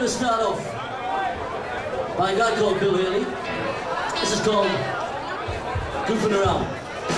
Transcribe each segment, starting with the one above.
to start off by a guy called Bill Haley. This is called Goofing Around.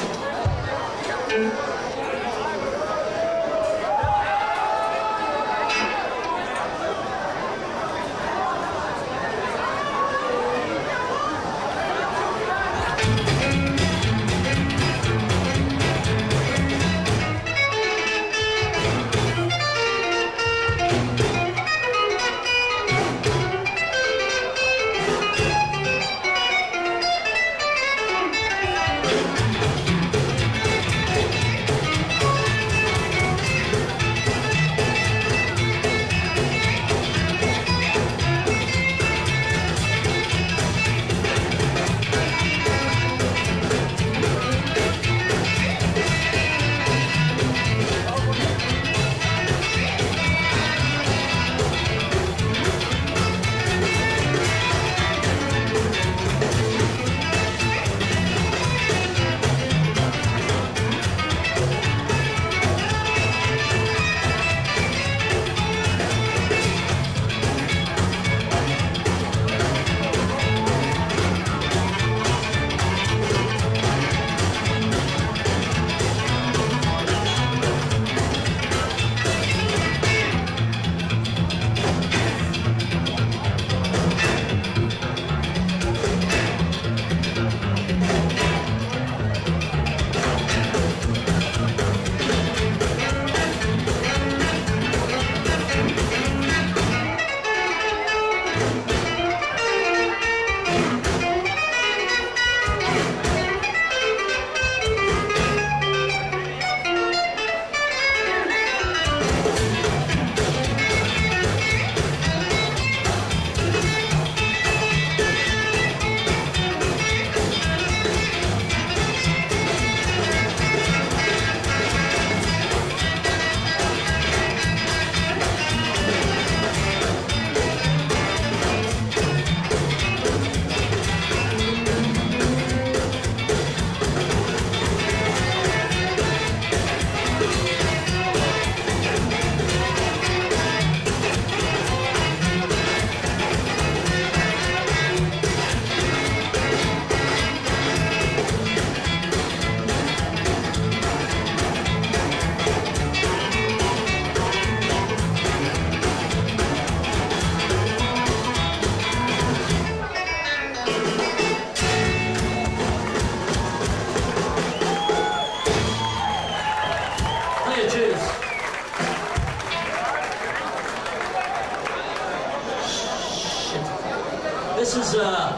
This is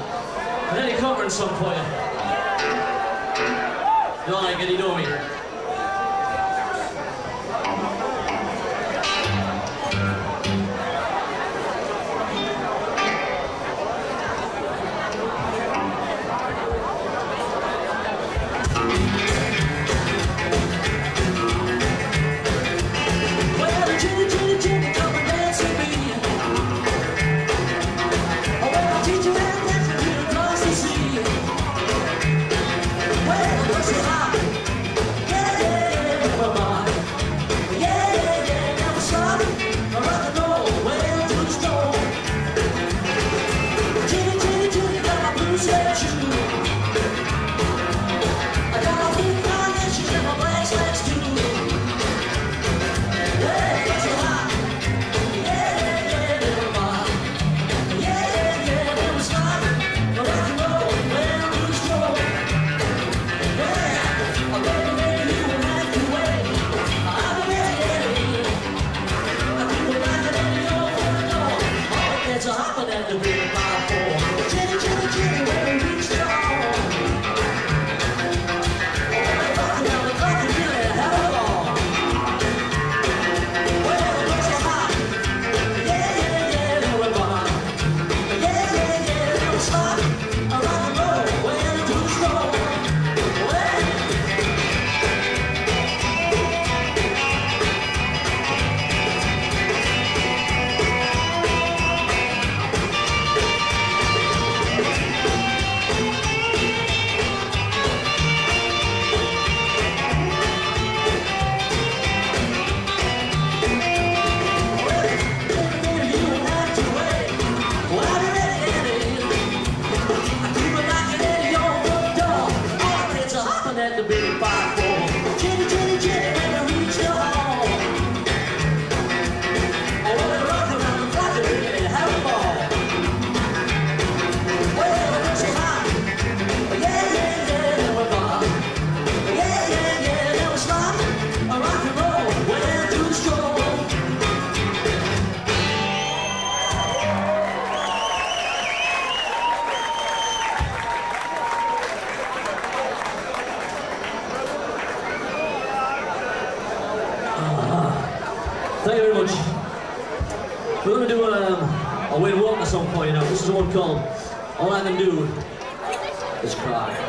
an Eddie Cochran song for you. You don't like it, you know me. a Wayne Walker song for you now. This is the one called All I Can Do Is Cry.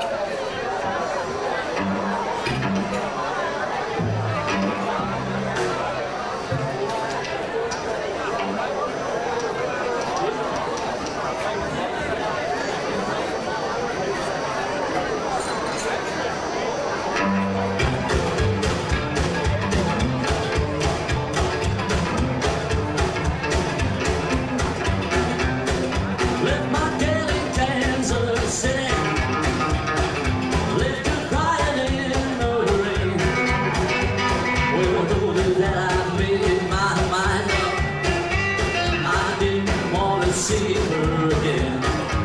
See her again.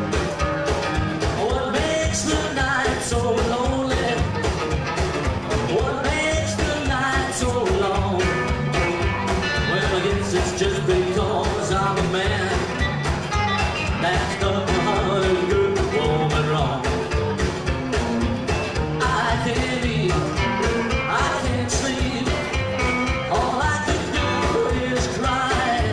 What makes the night so lonely? What makes the night so long? Well, I guess it's just because I'm a man that's done a good woman wrong. I can't eat, I can't sleep. All I can do is cry.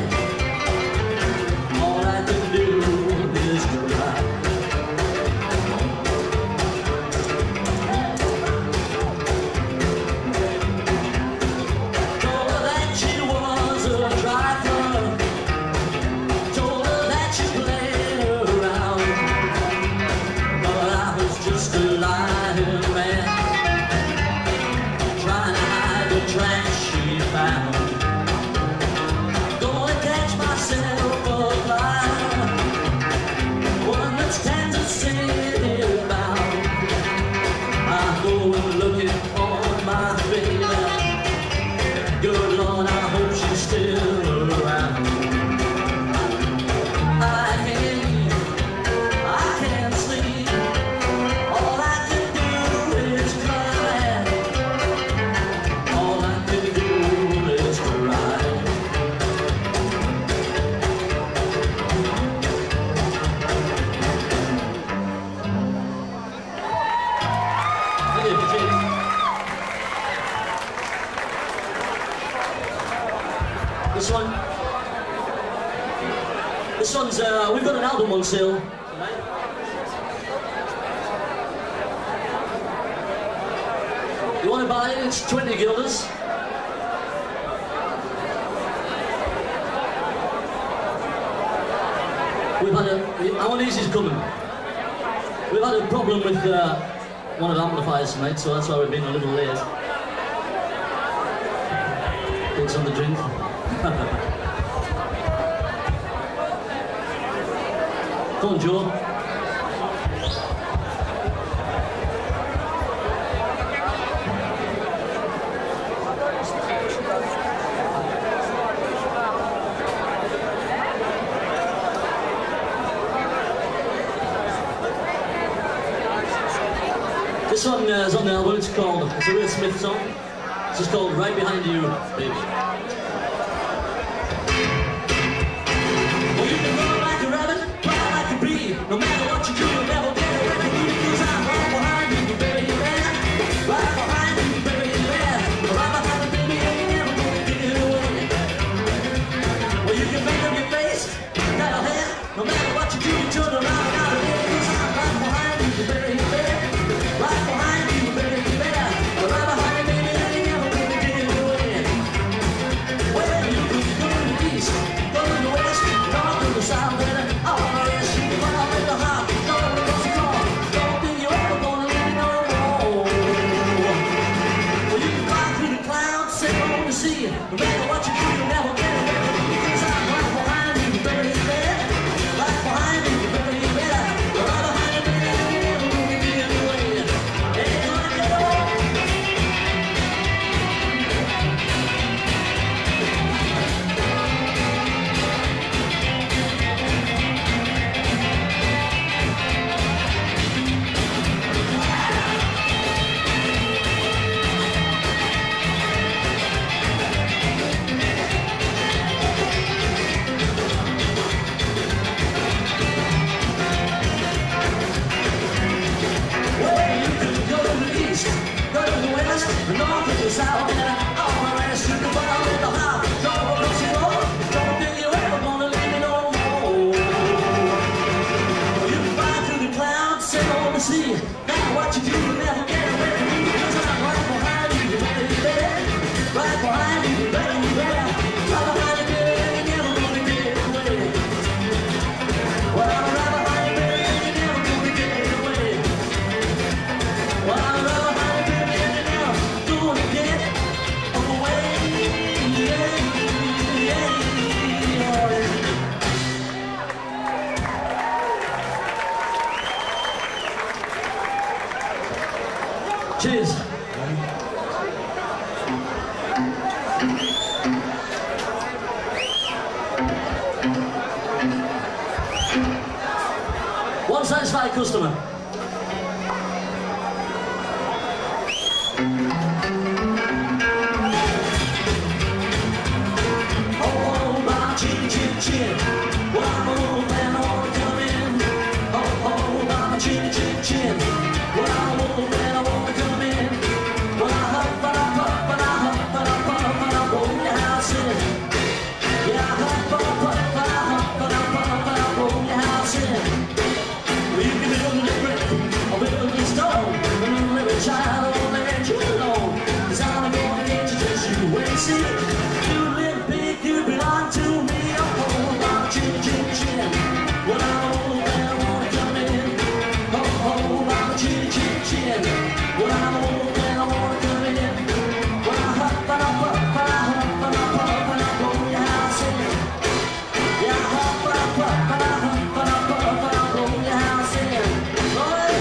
Good Lord, I hope she's still around. I can't eat, I can't sleep. All I can do is cry. All I can do is cry. Thank you, Chief. This one's, we've got an album on sale tonight. You want to buy it? It's 20 guilders. We've had a, how many is coming? We've had a problem with one of the amplifiers tonight, so that's why we've been a little late. Thanks on the drink. Come on, Joe. This one is on the album. It's a Will Smith song. It's just called Right Behind You, Baby. No matter what you do, you'll never get away from me, because I'm right behind you, baby. Right behind you, baby. Right behind you, baby, and you're never gonna get away. Well, you can make up your face, got a head. No matter what you do, you turn around and out of here, because I'm right behind you, baby. Right behind you, baby. Right behind you, baby, and you're never gonna get away. Well, you can go to the east, go to the west, north to the south, and all the rest. No matter what you do, you'll never get away from me, because I'm right behind you, baby. Right behind see. Now what you do will never get away from me, 'cause I'm right behind you, baby. Right behind you, baby. Right behind you, baby, never gonna get away. Well, I'm right behind you, baby, never gonna get away. Well, I'm right behind you, baby, never gonna get away. Cheers. One satisfied customer. Oh, my chin, chin, chin. Well, I'm old man, I wanna come in. Oh, my chin, chin, chin. Well, I'm old man, I wanna come in. Well, I huff, but I puff, but I huff, but I puff, but I roll your house in. Yeah, I huff, but I puff, but I huff, but I puff, but I roll your house in. Well, you can build a brick, or build a stone, and you live a child on the edge of alone. 'Cause I'm gonna introduce you when you see. You live big, you belong to me. Oh, my chin, chin, chin. Well, I'm old man, I wanna come in. Oh, my chin, chin, chin. Well, I'm old man, I wanna come in. Well, I huff, but I puff, but I huff, but I puff, but I roll your house in. Yeah, I huff, but I puff, but I huff, but I puff, but I roll your house in. Oh, yeah.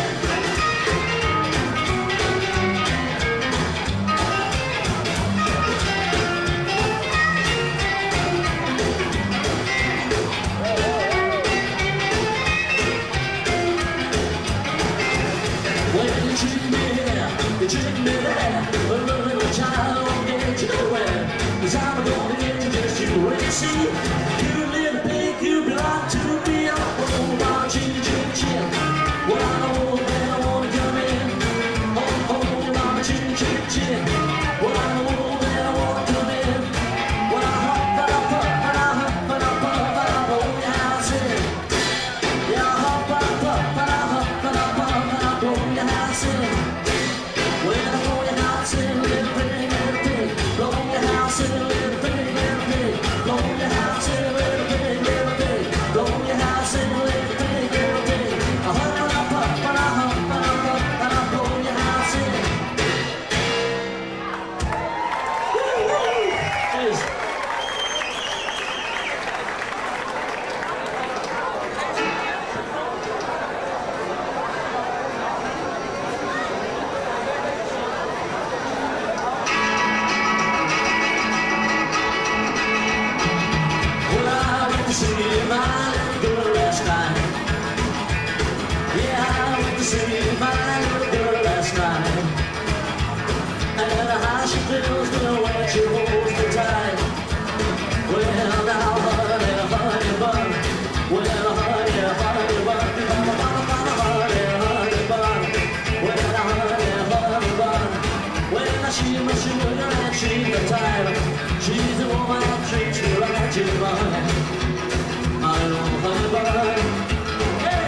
Well, you treat me here, you treat me there, but little child won't get you nowhere. 'Cause I'm gonna introduce you when you see. You live big, you belong to me. Oh, my chin, chin, chin. Well, I'm old man, I wanna come in. Oh, my chin, chin, chin. Well, I'm old man, I wanna come in. Well, I huff, but I puff, but I huff, but I puff, but I roll your house in. Yeah, I huff, but I puff, but I huff, but I puff, but I roll your house in. Well, I roll your house in, little pig, little pig. Roll your house in, little pig, little pig. Roll your house in, little pig, little pig. Roll your house in, little pig, little pig. I huff, but I puff, but I huff, but I puff, but I roll your house in. Woo-hoo! Cheers. Well, I went to see my little girl last night. Yeah, I went to see my little girl last night. And how she feels when she holds me tight. Well, now, honey, honey bun. Well, honey, honey bun. Honey, honey bun. Well, honey, honey bun. Well, now she's my sugar and she's the type. She's the woman that treats me like she's mine. I know, honey bun. Hey!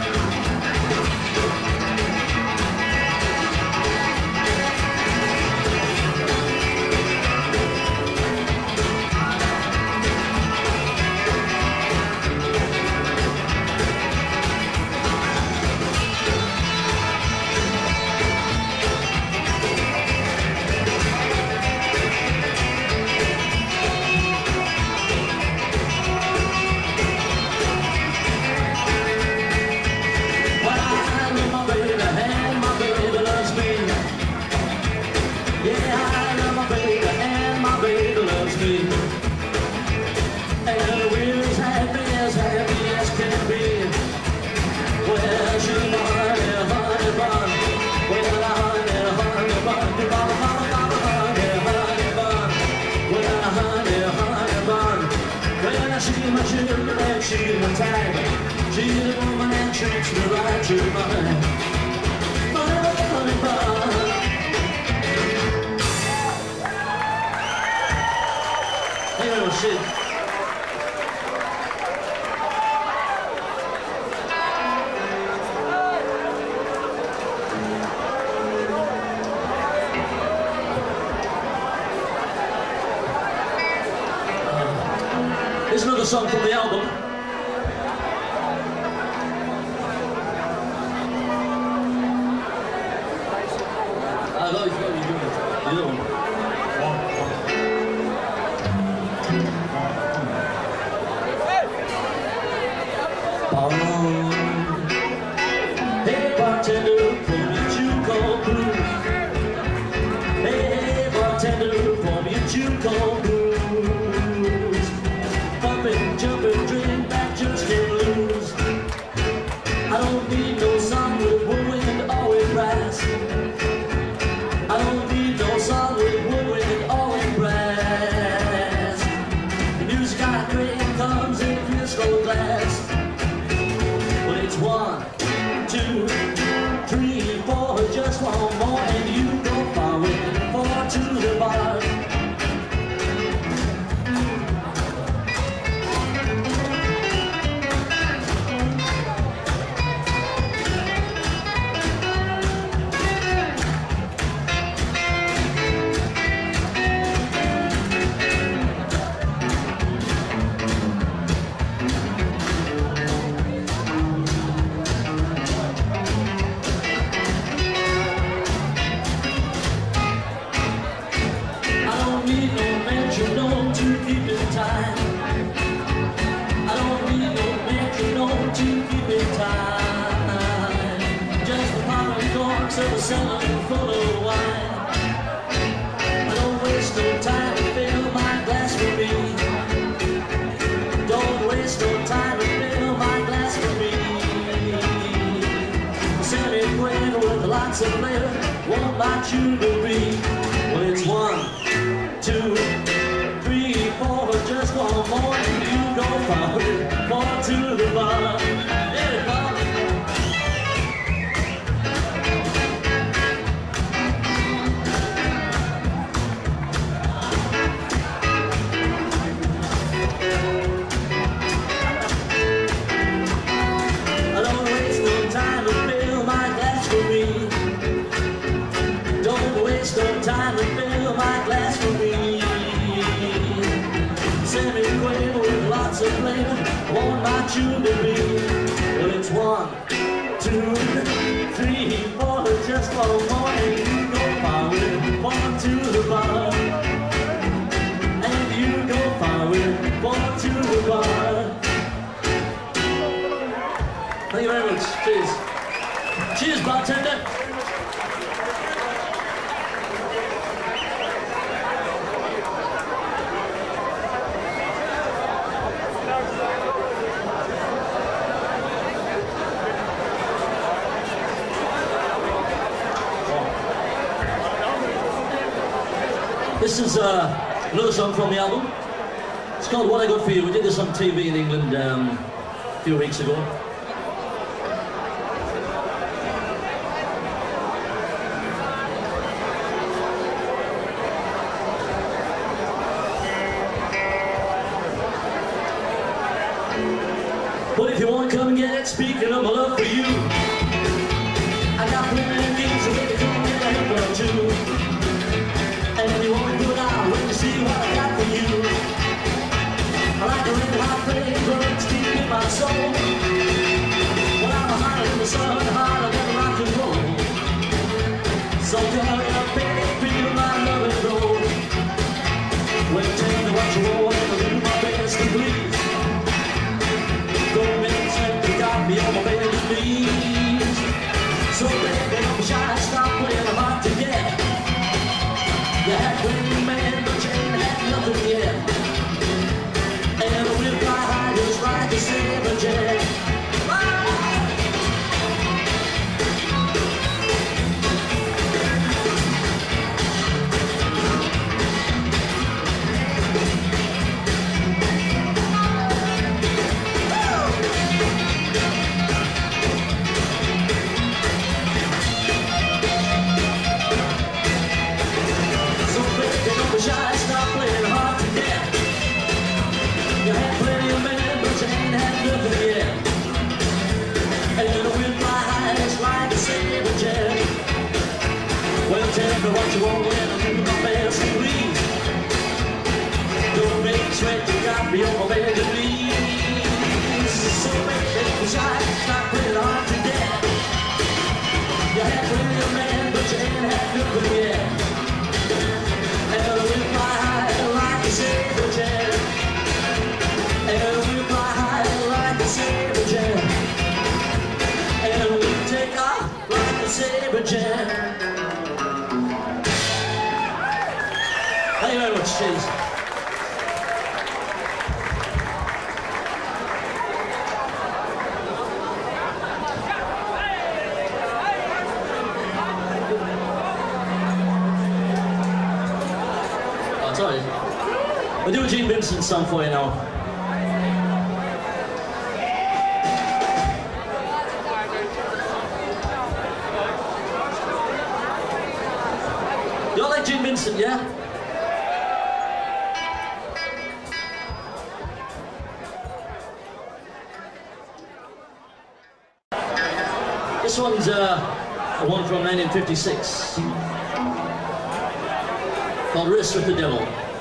She's my type. She's a woman that treats me like she's mine. Honey bun. Hey, little shit. song from the album. I know you've got to do it. The other one. Hey bartender, pour me a two cold brew. Hey bartender, pour me a two cold brews. Bumping, jumping, drink that just can't lose. I don't need no song with woodwind or with brass. I don't need no song with woodwind or with brass. The music I drink comes in crystal glass. Well, it's 1, 2, 3, 4, just one more, and you go far with 4 to the bar. Of a cellar full of wine. I don't waste no time to fill my glass for me. Don't waste no time to fill my glass for me. Sammy Quinn with lots of flavor, want my tune to be. Well, it's 1, 2, 3, 4, just one more, and you go forward, 4 to the bar. Yeah, Bob. No time to fill my glass for me. Sammy Quinn with lots of flavor, want my tune to be. Well, it's 1, 2, 3, 4, just one more, and you go far with 1 to the bar. And you go far with 1 to the bar. Thank you very much. Cheers. Cheers, bartender. This is another song from the album. It's called What I Got For You. We did this on TV in England a few weeks ago. But if you want to come and get it, speaking of my love for you, I got plenty of things to make you come and get a hip or two. And if you want to do it out, when you see what I got for you, I like a red hot flame burns deep in my soul. When I'm hotter in the sun, hotter than rock and roll. So hurry up, baby, feel my love and roll. Well, tell me what you want, and I'll do my best to please. Don't make me sweat, you got me on my baby's knees. So baby, don't be shy, stop playing hard to get. You had plenty man, but you ain't had nothing yet. And a whip fly high just like a saber jet. Stop playing hard to get. You had plenty of men, but you ain't had paper jam. Thank you very much, cheers. Oh, sorry. We'll do a Gene Vincent song for you now. You all like Gene Vincent, yeah? This one's one from 1956 called Wrist with the Devil.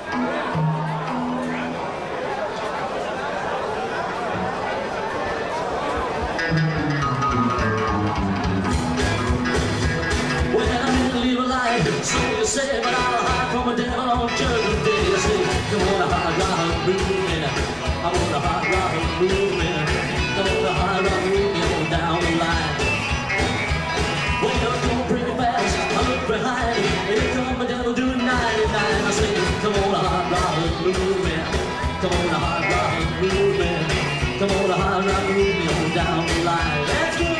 Well, I didn't live a life, so you say, but I'll hide from a devil on Judgment Day. You say, come on, a hard rock moving. I want a hard rock moving. Come on, a hard rock moving down the line. Well, you're gonna bring it fast, I look behind. Here come the devil doing 99. I say, come on, a hard rock moving. Come on, a hard rock moving. Come on, a hard rock moving down the line. That's good.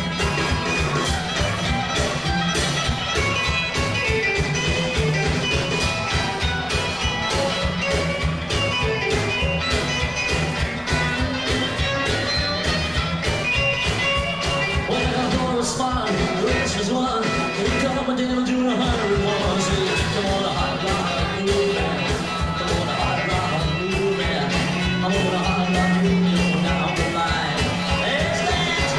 Is one, here come a devil doing 101. Say, come on, a hot rock moving. Come on, a hot rock moving. I'm on a hot rock moving down the line. Let's dance.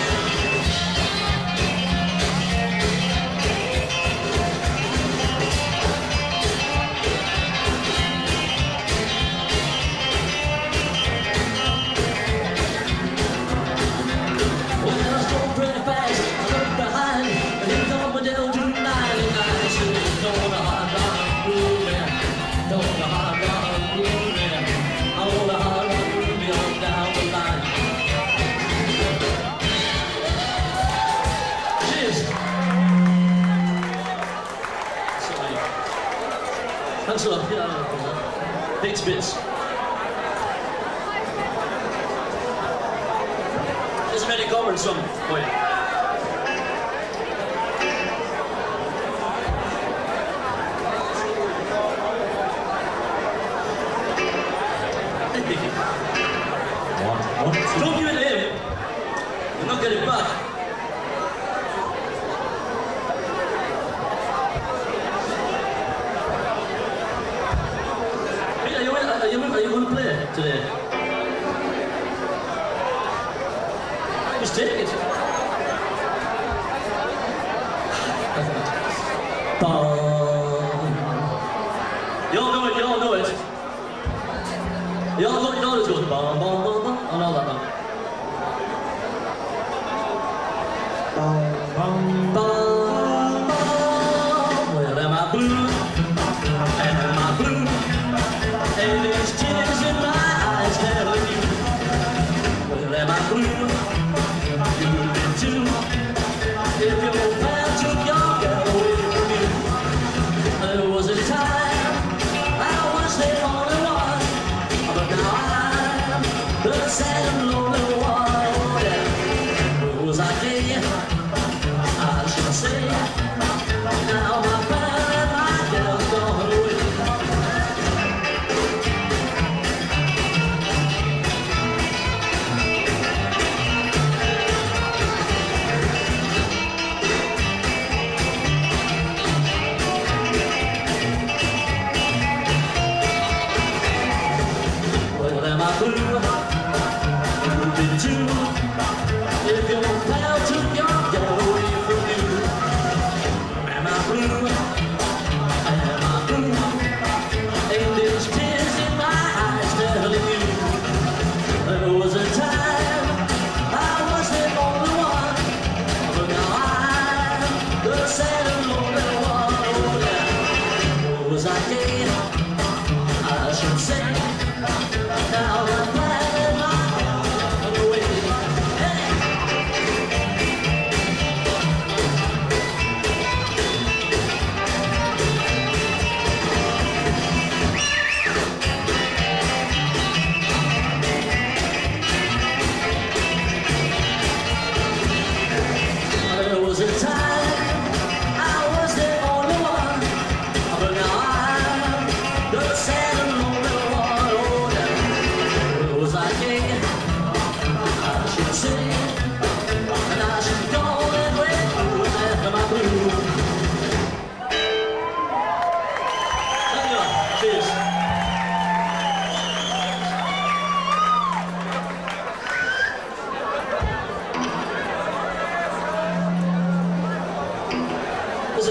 Well, I was going pretty fast. I looked behind. The devil do 99. Say, don't want a hot rock moving. Don't want a hot rock moving. I want a hot rock moving on down the line. Cheers. Sorry. Thanks a lot. Yeah, big bits. There's a Many Common song for you. Don't give it to him. You're not getting back. Hey, are you going to play today? Just take it. You all know it, you all know it. You all know it goes bum, bum, bum, bum, and all that one. Bum, bum, bum, bum. Well, am I blue? Am I blue? And there's tears in my eyes telling you. Well, am I blue? You've been too. If your man took your girl away from you, there was a time I was the only one, but now I'm the sad and lonely one. Yeah. Was I gay? I should say. Now my friend and my girl's gone away. Well, am I blue? You've been too. If your pal took your girl away from you, am I blue? Am I blue? And there's tears in my eyes telling you. There was a time I was the only one, but now I'm the sad and lonely one. Oh yeah. Was I gay? I should say. Now I'm glad my girl's gone away. Hey.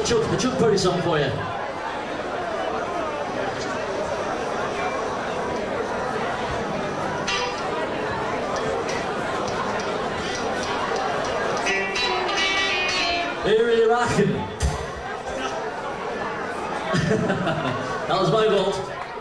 the Chuck Berry song for you. They're really rocking. That was my fault.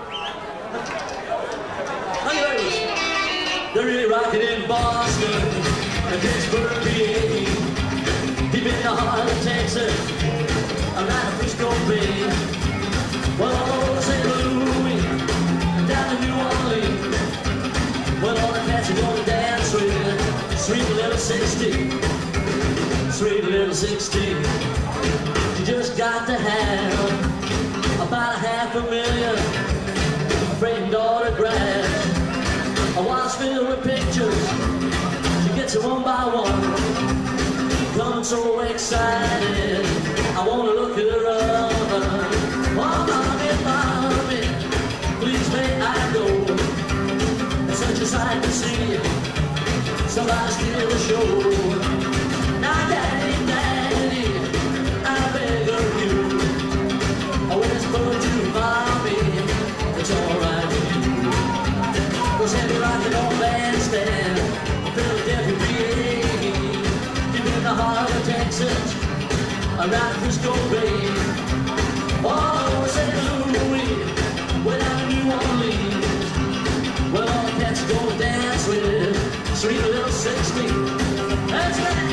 Thank you very much. They're really rocking in Boston and Pittsburgh, PA, deep in the heart of Texas, around Frisco Bay. Well, all over St. Louis, down to New Orleans. Well, all the cats are gonna dance with sweet little 16. Sweet little 16. You just got to have about $500,000 framed autographs, a watch filled with pictures. She gets it one by one. Coming so excited, I wanna look at her up. Oh, mommy, please may I go? It's such a sight to see somebody steal the show. Now, Daddy, I beg of you, I whisper to Mommy, it's alright with you. Cause heavy rockin' on bandstand, Philadelphia, PA, deep in the heart of Texas, around Frisco Bay. Oh, St. Louis, way down in New Orleans. Well, all the cats go dance with sweet little 16. That's right.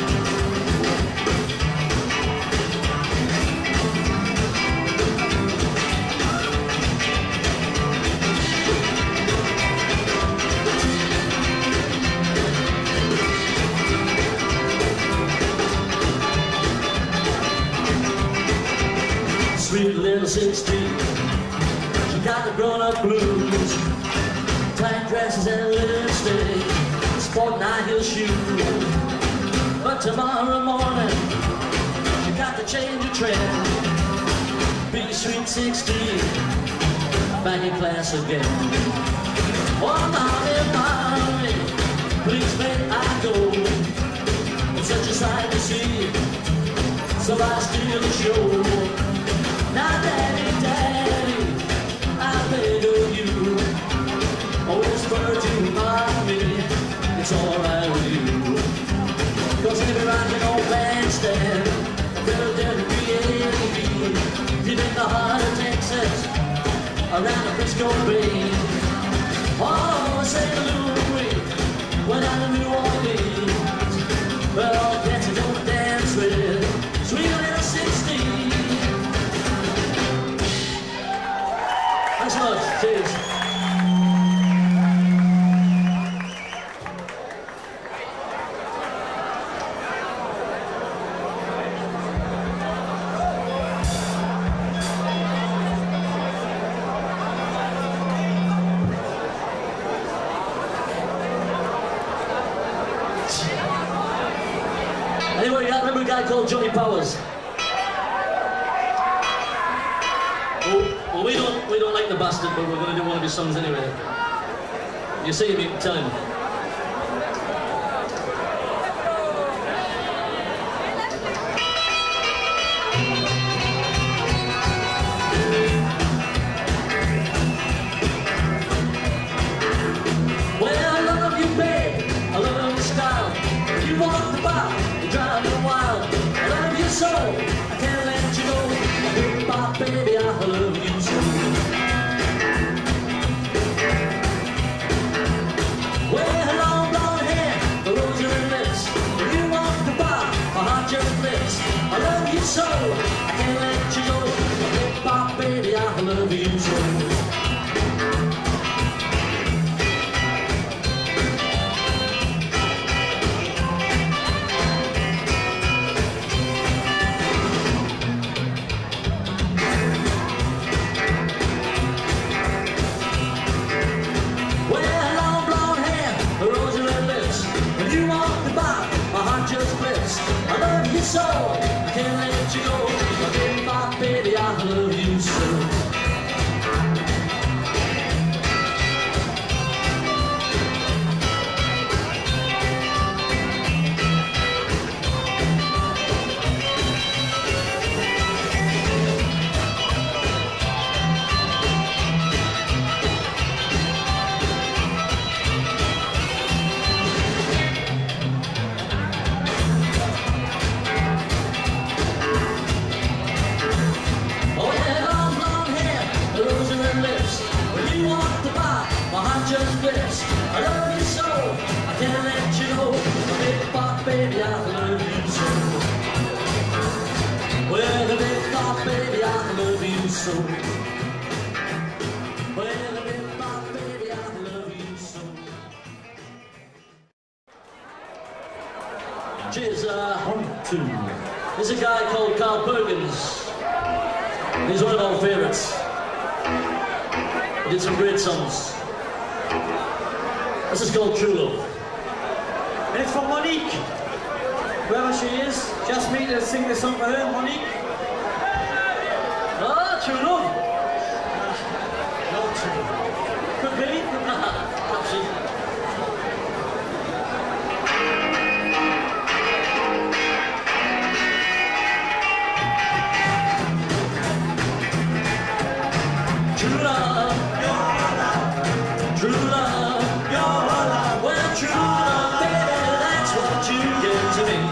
Sweet little 16, she got the grown-up blues, tight dresses and lipstick, sport high-heel shoes. But tomorrow morning, she got to change the trend, be sweet 16, back in class again. Oh, mommy, please may I go? It's such a sight to see somebody steal the show. Now, Daddy, I beg of you, I whisper to Mommy, it's alright with you. Cause they be rocking on bandstand, Philadelphia, PA, deep in the heart of Texas, around the Frisco Bay. Oh, St. Louis, went out to New Orleans, where all cats are gonna dance with sweet little 16. Thanks so much. Cheers. Anybody remember a guy called Johnny Powers? Well, we don't like the bastard, but we're going to do one of his songs anyway. You see him, you can tell him. Well, I love you, babe. I love your style. You walk the bar, you drive me wild. I love you so, I can't let you go. Bop, baby, I love you so. Well, long blonde hair, the rosy lips. When you walk the bar, my heart just flips. I love you so, I can't let you go. Bop, baby, I love you so. I love you so, I can't let you go. My baby, I love you so. so. Well, my baby, I love you so. Cheers, 1, 2. There's a guy called Carl Perkins. He's one of our favourites. He did some great songs. This is called True Love. And it's for Monique. Whoever she is, she asked me to sing this song for her, Monique. Ah, True Love. Not true. Could be. Perhaps. True love, your love, true love, your love. Well, true love, baby, that's what you give to me.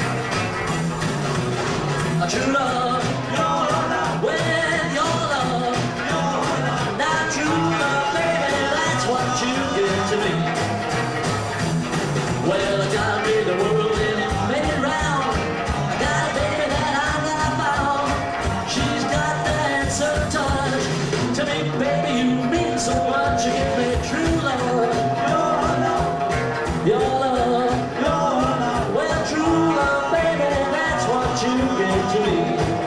A true love, your love, well, your love, your love. Now, true love, baby, that's what you give to me. Well, I gotta be the world and it made it round. I got a baby that I've not found. She's got that certain touch. To me, baby, you mean so much. You give me true love, your love, your love, your love. Well, true love, baby, that's what you give to me.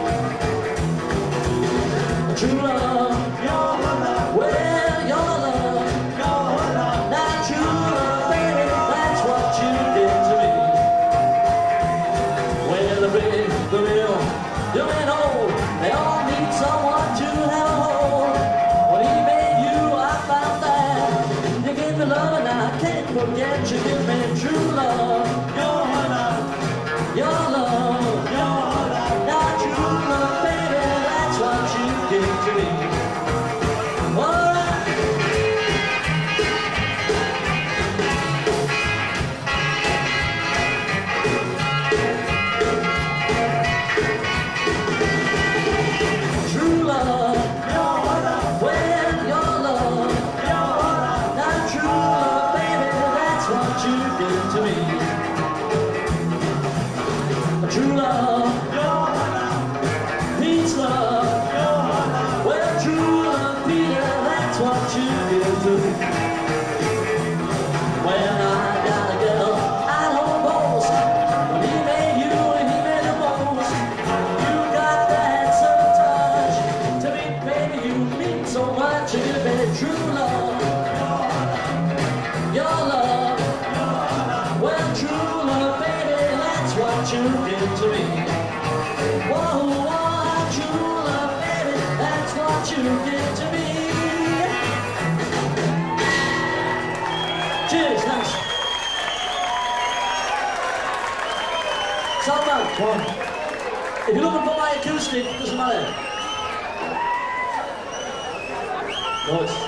True love, your love, well, your love, your love. Now, true love, baby, that's what you give to me. Well, the big, the middle, young and old, they all need someone to have a hold. When he made you, I found that you gave me love and I can't forget. You give me true love, your love, your love, your love. Now true love, baby, that's what you give to me. All right. True love, your love, well, your love, your love. Now true love, baby, that's what you give to me. True love, your love, peace love, your love. Well, true love, Peter, that's what you give to me. Well, I got a girl, I don't boast. When he made you and he made the most. You got that certain touch. To me, baby, you mean so much. You give me true love, your love, well, true love, baby, that's what you give to me. Whoa, whoa, true love, baby, that's what you give to me. Cheers, thanks. Sound man, one. If you're looking for my acoustic, it doesn't matter. Voice.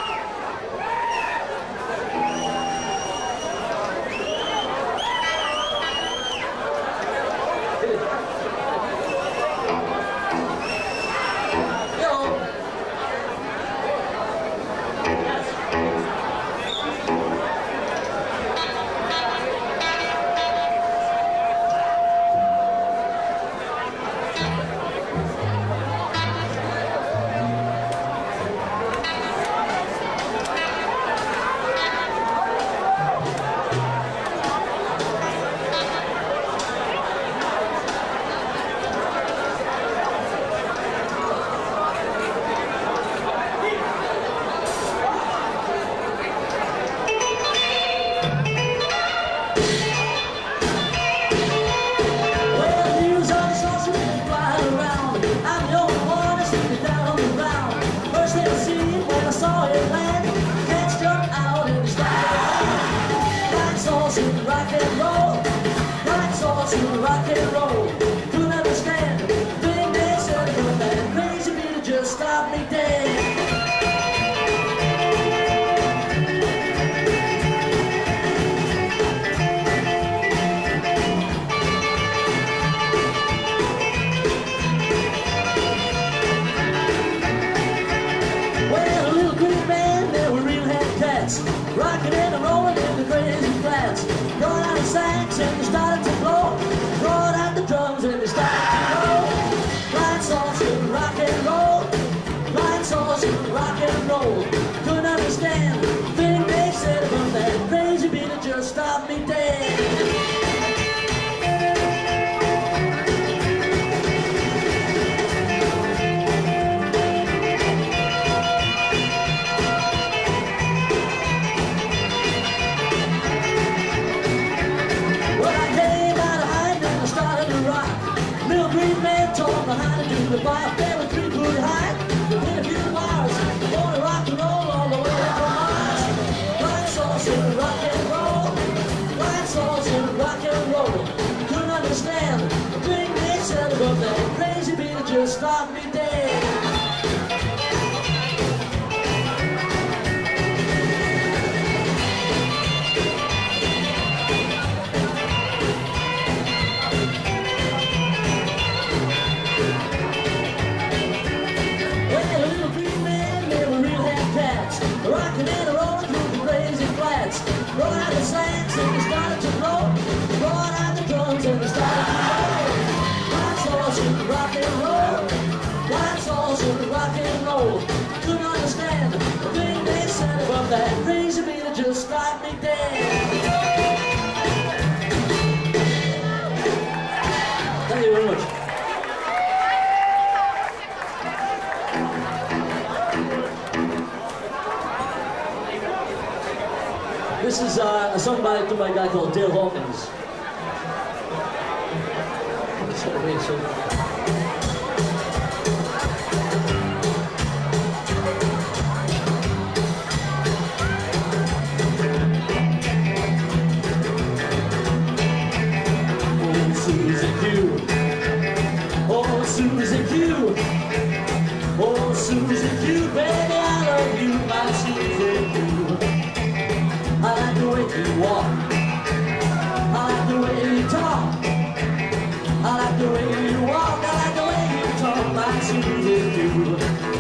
Rock and roll, couldn't understand. Thing they said, but that crazy beat just stopped me dead. Well, a little green band, they were real head cats, rocking and rolling in the crazy flats. Brought out the sax and they started to blow. Brought out the songs in rock and roll. Couldn't understand the thing they said about that crazy beat just stopped me dead. Rocking and rolling through the crazy flats. Brought out the sax and they started to blow. Brought out the drums and they started to roll. That's all should rock and roll. That's all should rock and roll. Couldn't understand the thing they said about that crazy beat that just stopped me dead. Thank you very much. This is a song by a guy called Dale Hawkins. Oh, Susie Q. Oh, Susie Q. Oh, Susie Q. Baby, I love you, my Susie Q. I like the way you walk, I like the way you talk, I like the way you walk, I like the way you talk, my Susie Q.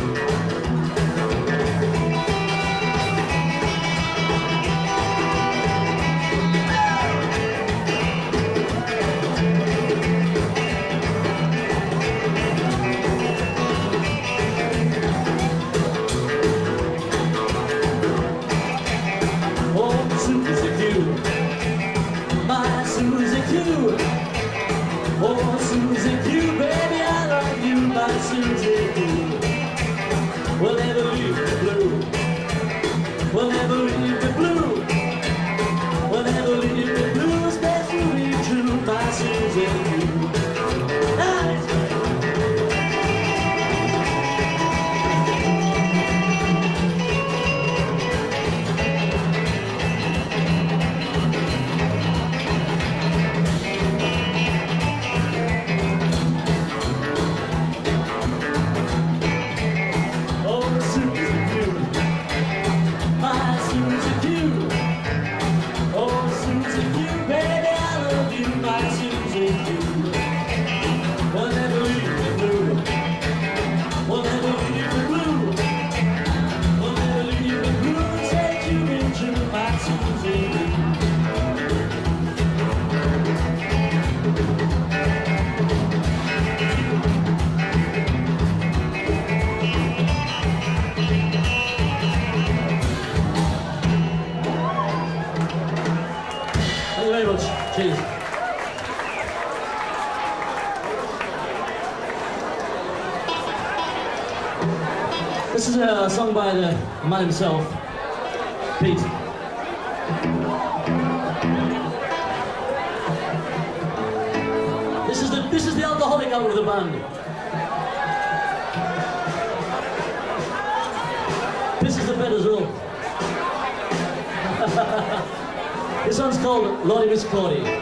My Susie Q. Oh, Susie Q, baby, I love you, my Susie Q. We'll never leave the blue. We'll never leave the blue. We'll never leave the blues, that's really true, my Susie Q. Cheers. This is a song by the man himself, Pete. This is the alcoholic out of the band. This is the bed as well. This one's called Lordy Miss Claudie.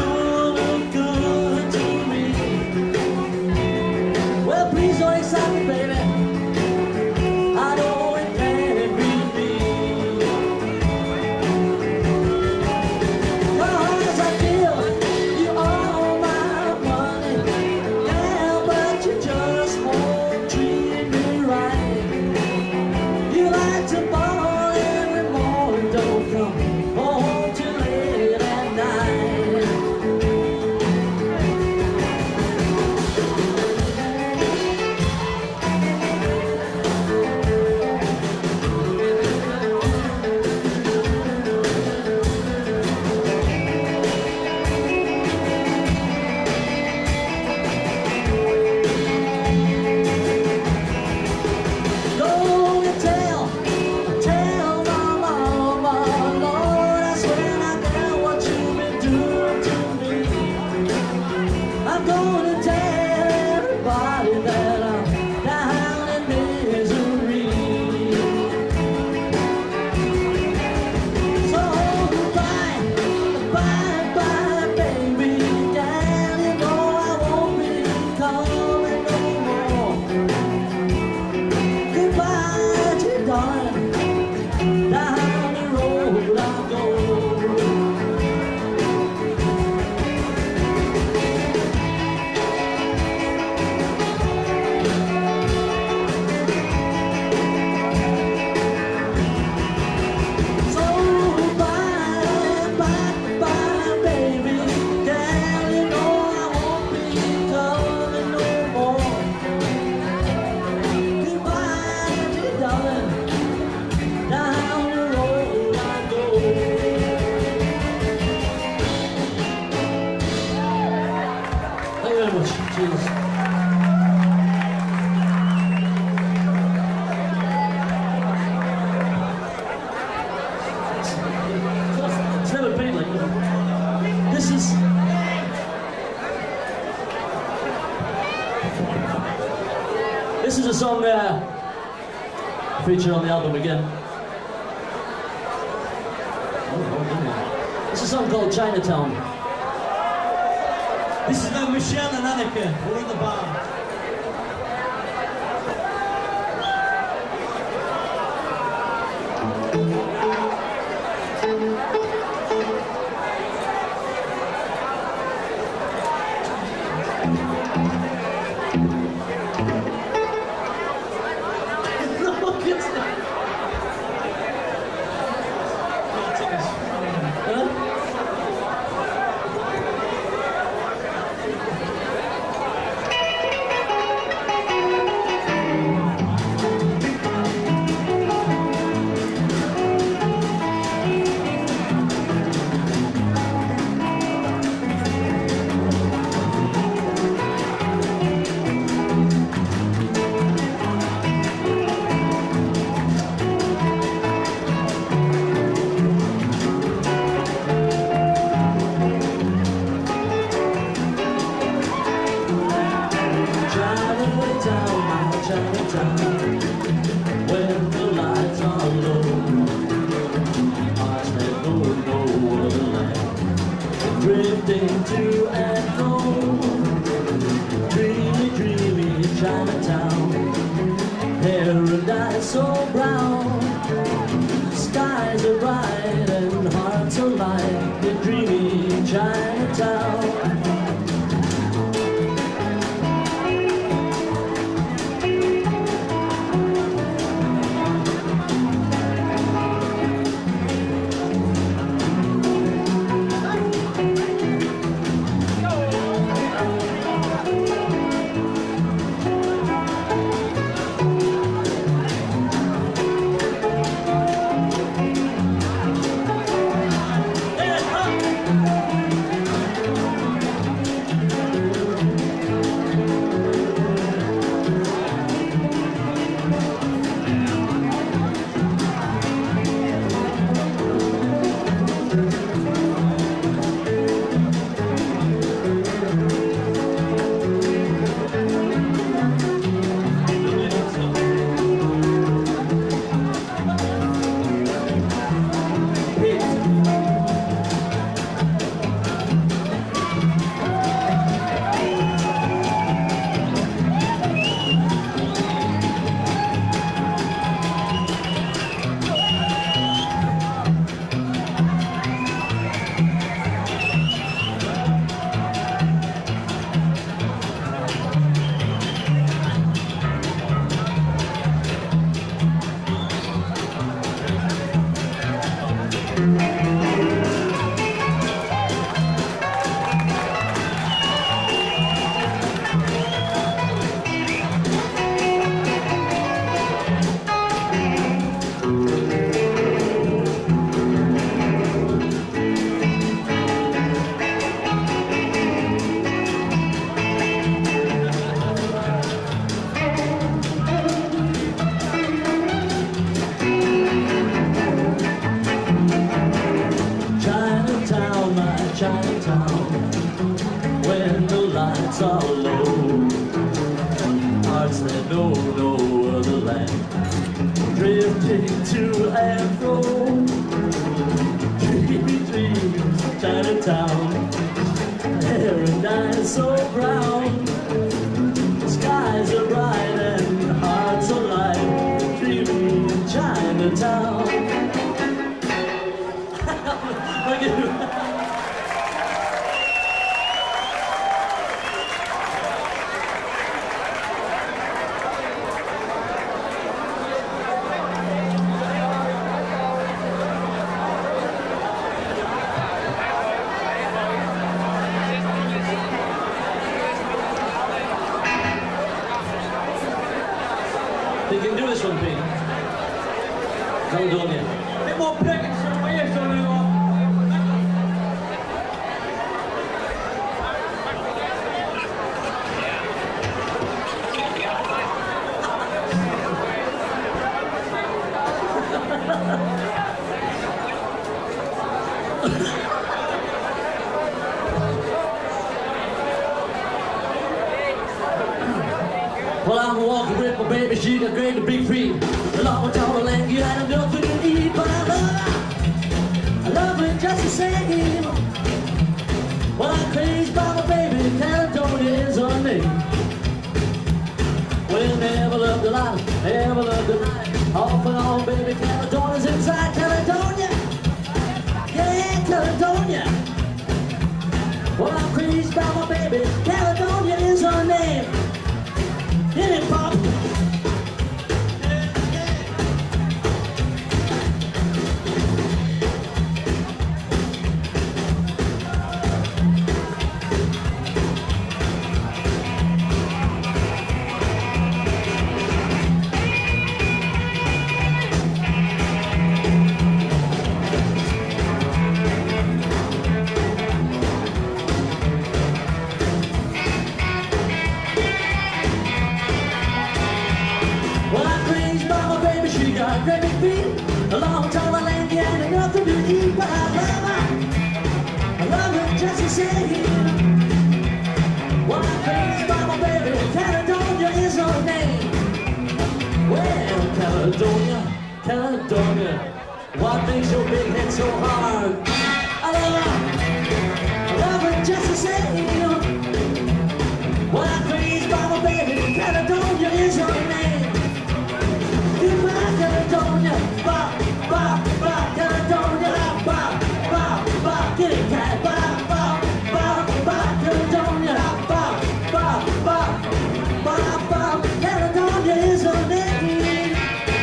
Please don't accept This is a song featured on the album again. It's a song called Chinatown. This is now Michelle and Annika. We're in the bar. When the lights are low, I stand over the land, drifting to and fro, dreamy, dreamy Chinatown, paradise so brown, skies are bright and hearts are light, in dreamy Chinatown. Chinatown, when the lights are low, hearts that know no other land, drifting to and fro, dreamy dreams, Chinatown, paradise so brown, skies are bright and hearts are light, dreamy Chinatown. Thank you. You can do this one, Pete. Come down here. A bit more pickets from my ears on you. Well, I'm walking with my baby, she got great and big feet. The long and tall and lanky and nothing to eat, but I love her. I love her just the same. Well, I'm crazy about my baby, Caledonia is her name. Well, never loved the light, never loved the night. Off and on, baby, Caledonia's inside Caledonia. Yeah, Caledonia. Well, I'm crazy about my baby, Caledonia is her name. Hit it, Pop. A long time I lanky and nothing to eat, but I love her. I love her just the same. Well, I'm crazy about my baby, Caledonia is her name. Well, Caledonia, Caledonia, what makes your big head so hard? I love her just the same. Well, I'm crazy about my baby, Caledonia is her name. Goodbye, Caledonia, bop, bop, bop, Caledonia, bop, bop, bop, get it, cat, bop, bop, bop, bop, Caledonia, bop, bop, bop, bop, bop, Caledonia is her name.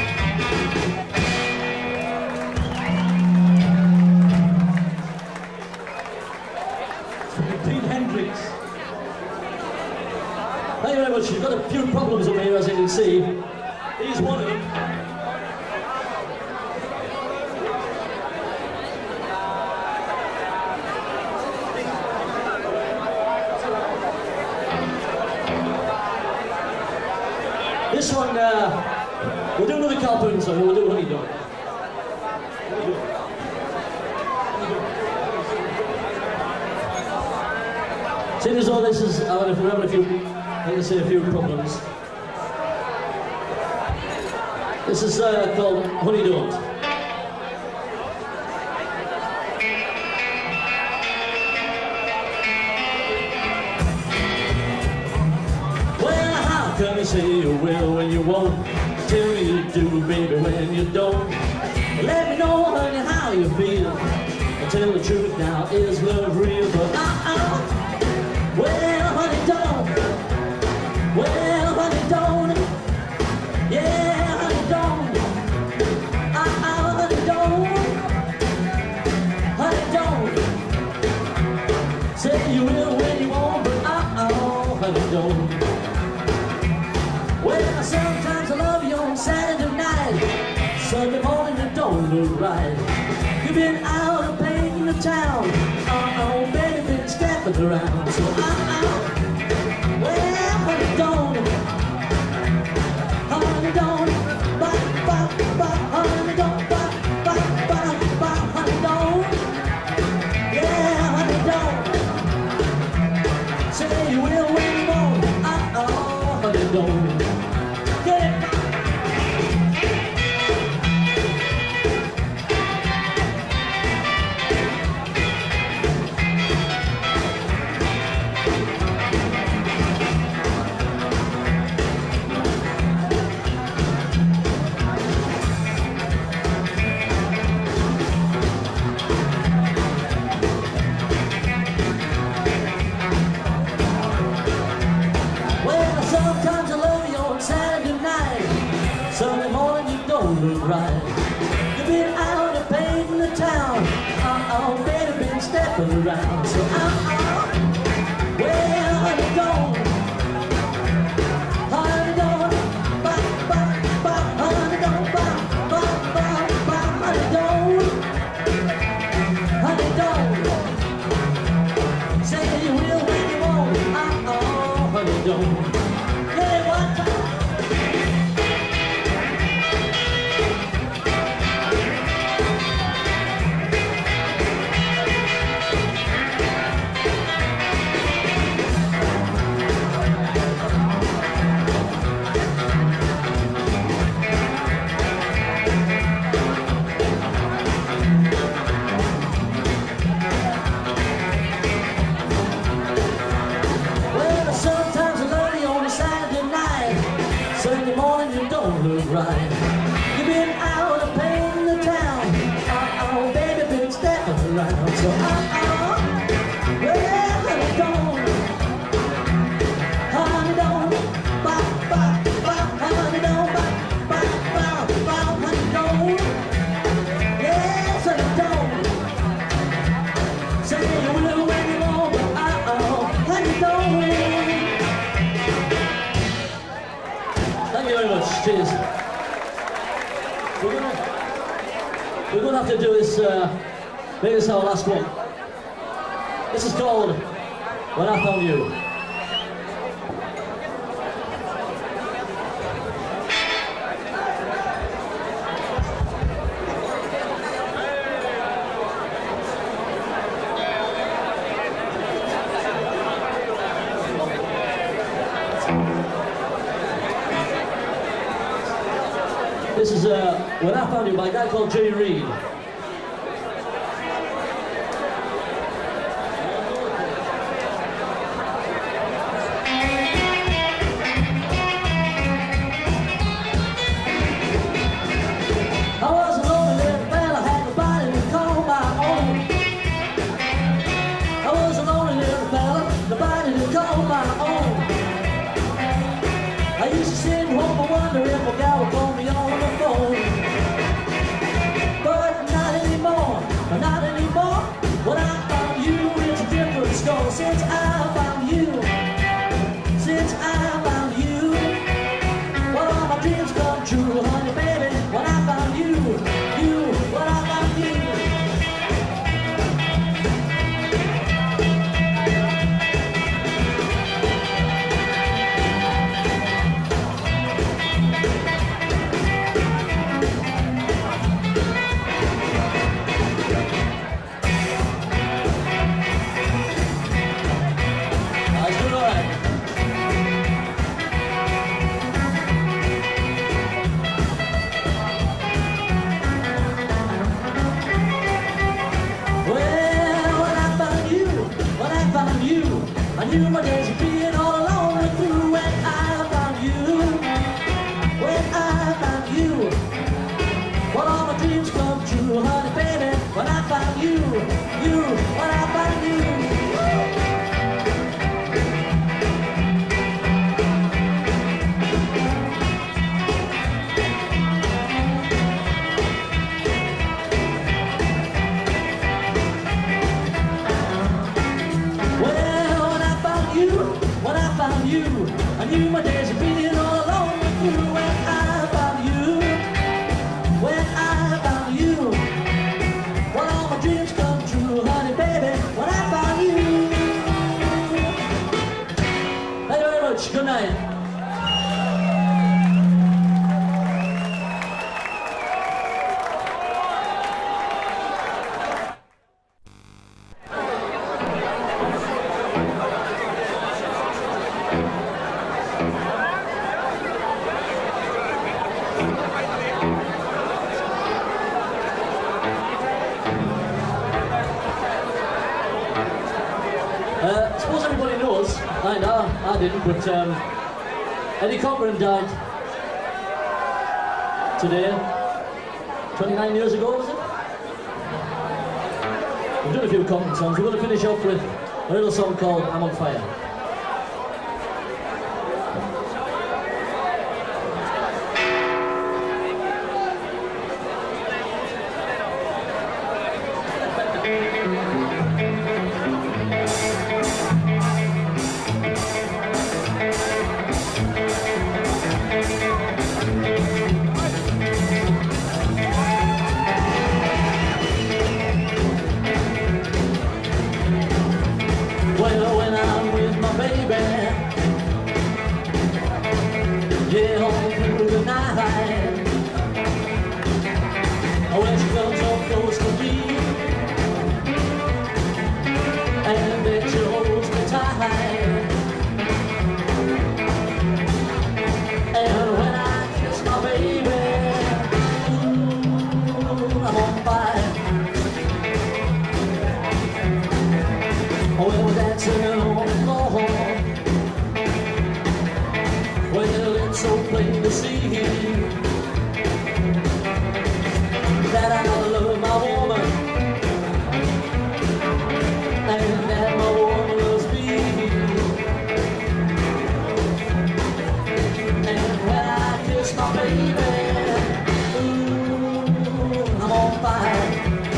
Pete Hendricks. Thank you very much. You've got a few problems up here, as you can see. He's one of them. This one, we'll do another Calhoun song, we'll do Honey Dog. Seeing as though this is, we're having a few, like I say, a few problems. This is called Honey Don't. Well, how can you say you will when you won't? Tell me you do, baby, when you don't. Let me know, honey, how you feel. Tell the truth now, is love real? But well, honey, don't. Well, honey, don't. Yeah, honey, don't. Honey, don't. Honey, don't. Say you will when you won't, but honey, don't. Well, sometimes I love you on Saturday night. Sunday morning you don't look right. You've been out and painting the town. Baby, been stepping around. So well, honey, don't. Honey, don't. Bop, bop, bop, honey, don't. Bop, bop, bop, bop, honey, don't. Yeah, honey, don't. Say you will when you won't. Honey, don't. Get it. Sometimes I love you on Saturday night. Sunday morning you don't look right. You've been out and painting the town. Baby, been stepping around. So well, honey, don't. Honey, don't. Bop, bop, bop, honey, don't. Bop, bop, bop, bop, honey, don't. Honey, don't. Say you will when you won't. Honey, don't. Sunday morning you don't look right. You've been out of pain in the town. Oh, baby, been stepping around. So well, honey, don't, honey, don't, bop, bop, bop, honey, don't, bop, bop, bop, bop, honey, don't. Yes, honey, don't. Say you will when you want, but honey, don't. Thank you very much. Cheers. We're gonna have to do this, make this our last one. This is called When I Found You. This is When I Found You by a guy called Jay Reed. I was a lonely little fella, had nobody to call my own. I was a lonely little fella, nobody to call my own. I used to sit home and wonder if a guy would call me on the phone. But not anymore, not anymore. When I found you, it's a different story. Since I found you, since I found you, well, all my dreams come true, honey, baby. When I found you, when I found you. I knew my days of being all alone were through when I found you. When I found you, well, all my dreams come true, honey, baby. When I found you, when I found you. I knew my days of being all alone were through when I found you. When I found you, well, all my dreams come true, honey, baby. When I found you. Thank you very much. Good night. I suppose everybody knows, I didn't, but Eddie Cochran died today, 29 years ago, was it? We've done a few Cochran songs. We're going to finish off with a little song called I'm on Fire. Well, when I'm with plain to see that I love my woman and that my woman loves me. And when I kiss my baby, ooh, I'm on fire.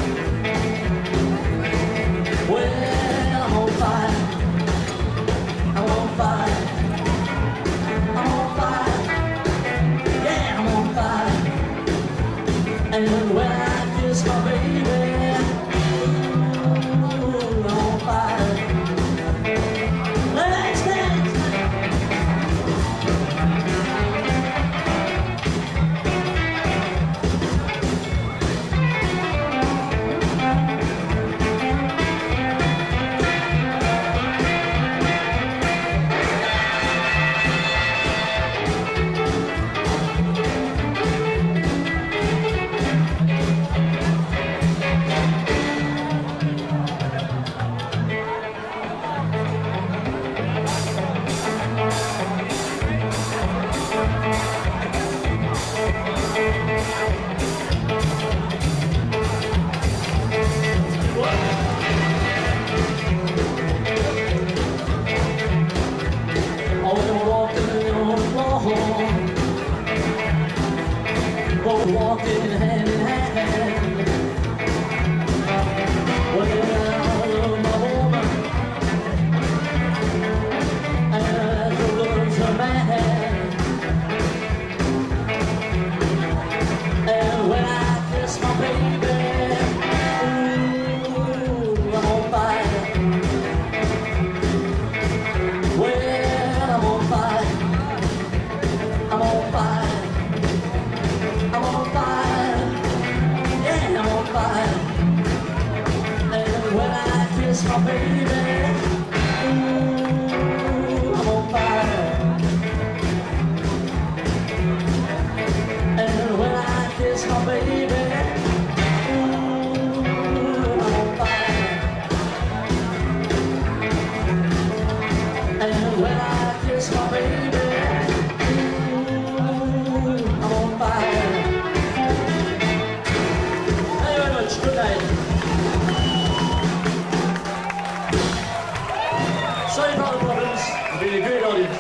Well, I'm on fire. I'm on fire. I'm on fire. Yeah, I'm on fire. And when I kiss my baby, ooh, I'm on fire. Let's dance. Walking hand in hand. Well, I love my woman and she loves her man. And when I kiss my baby, ooh, I'm on fire. Well, I'm on fire. I'm on fire. I'm on fire, yeah, I'm on fire. And when I kiss my baby, ooh, I'm on fire. And when I kiss my baby, ooh, I'm on fire. And when I kiss my baby, ooh, I'm on fire. Good night. Sorry about the problems. It's been a great audience.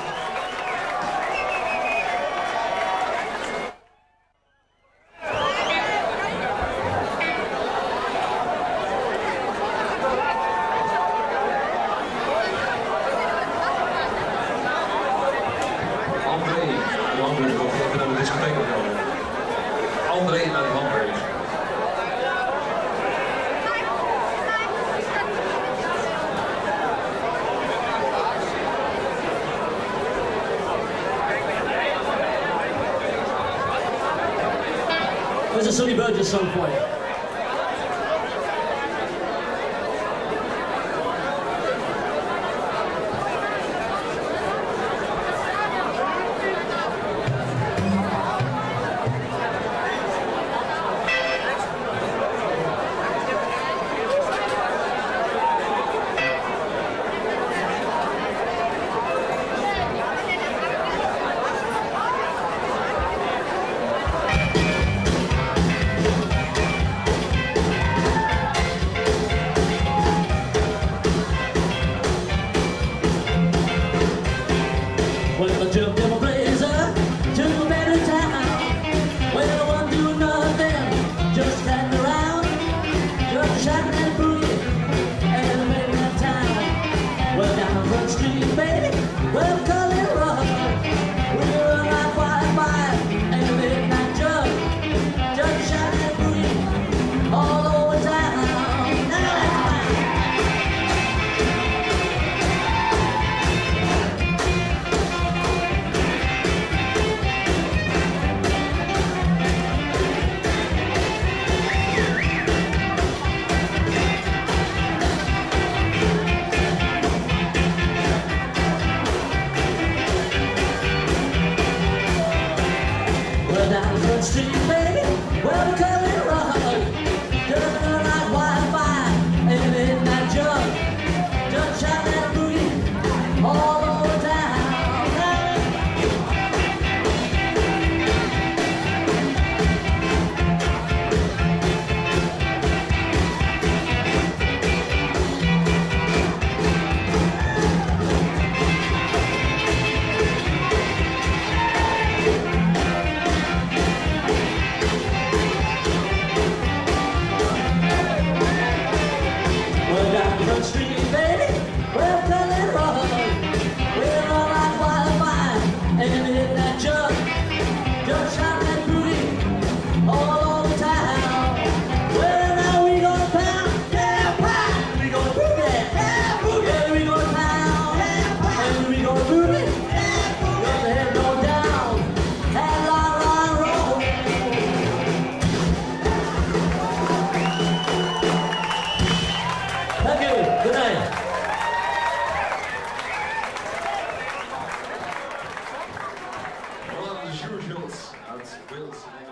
André wil even naar de discotheek komen. André naar de handbreak. There's a Sonny Burgess song for you. Well, I jumped in my blazer to a better town. Well, I won't do nothing, just stand around, just shouting and boogie, and making that town. Well, down Front Street, baby, well, we call it rock. We run like wildfire, and the midnight jug, just shouting and boogie, all over town. Down Front Street, baby, well, we call it rock. Just run like wildfire, and the midnight jug, just shouting and boogie, all over town. Wales uit Wales.